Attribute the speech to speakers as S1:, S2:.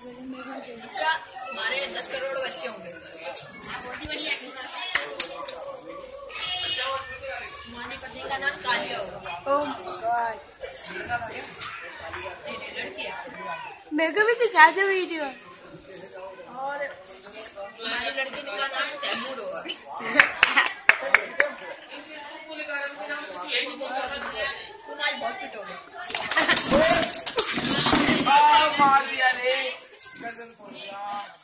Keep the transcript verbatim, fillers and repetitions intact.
S1: हमारे दस करोड़ बच्चे होंगे। बहुत ही बढ़िया एक्टिंग करते हैं। हमारी पत्नी का नाम कालिया होगा।
S2: ओह गॉड,
S1: लड़की है।
S2: मेरे को भी दिखा दो वीडियो।
S1: और हमारी लड़की का नाम तैमूर होगा। तुम आज बहुत पिटोगे।
S3: मार दिया रे।